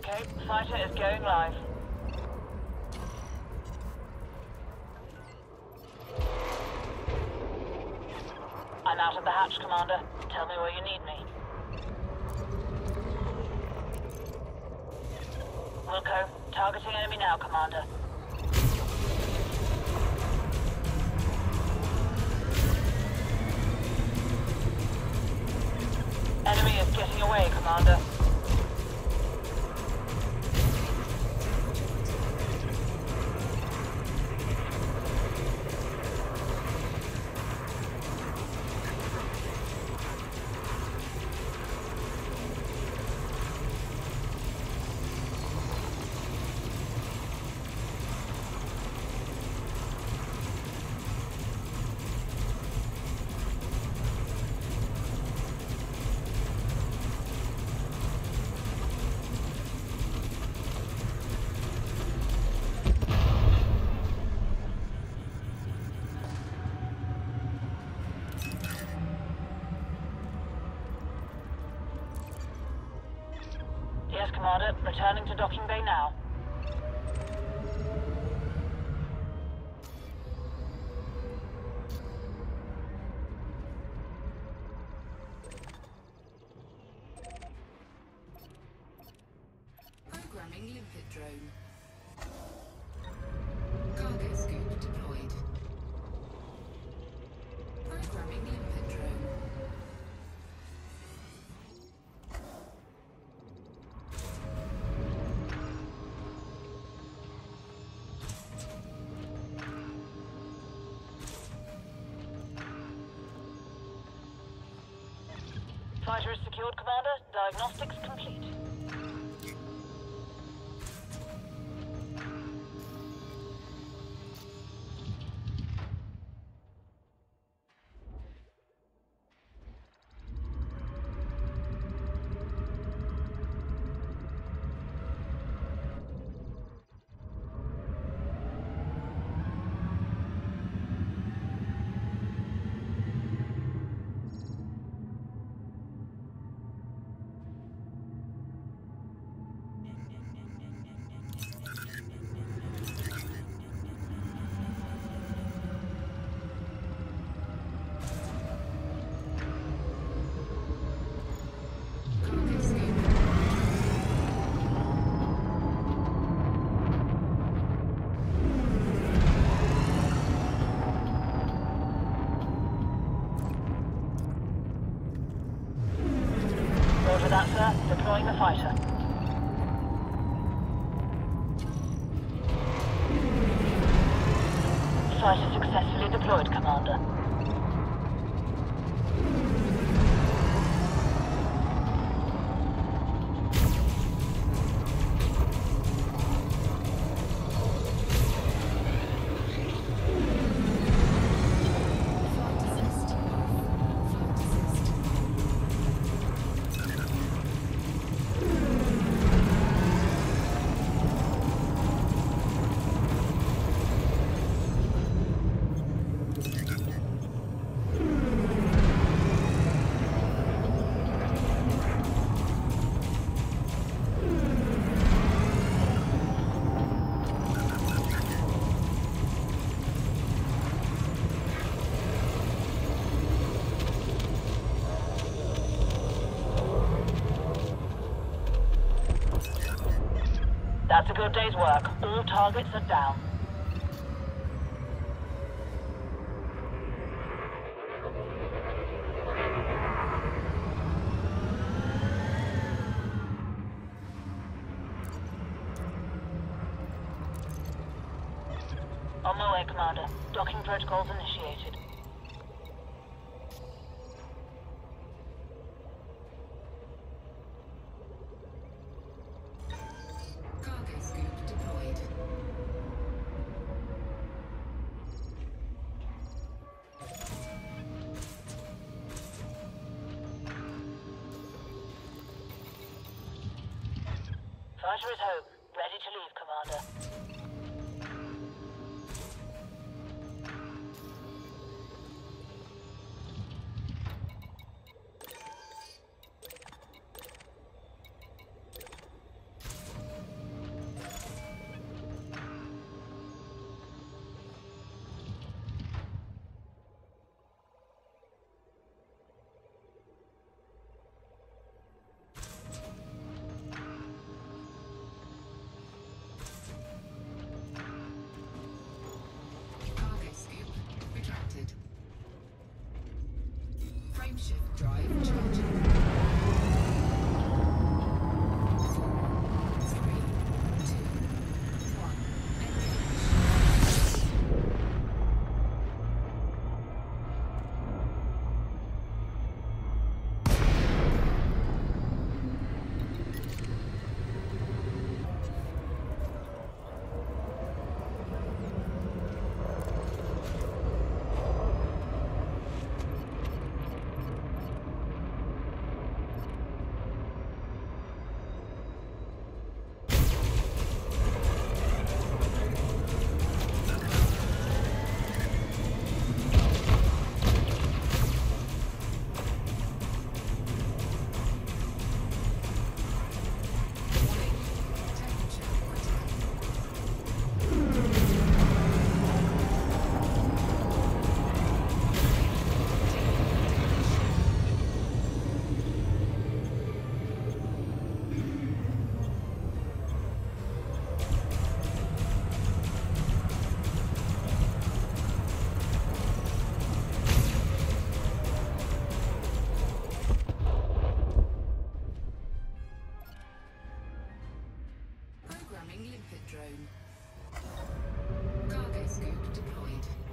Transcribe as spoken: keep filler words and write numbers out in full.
Okay, fighter is going live. I'm out of the hatch, Commander. Tell me where you need me. Wilco, targeting enemy now, Commander. Enemy is getting away, Commander. Yes, Commander. Returning to docking bay now. Programming limpet drone. Cargo scoop deployed. Programming limpet drone. Fighter is secured, Commander. Diagnostics complete. Cargo scoop. Roger that, sir. Deploying the fighter. Fighter successfully deployed, Commander. Flight assist off. Flight assist. That's a good day's work. All targets are down. On my way, Commander. Docking protocols initiated. Cargo scoop deployed. Fighter is home. Ready to leave, Commander. Programming limpet drone. Cargo scoop deployed.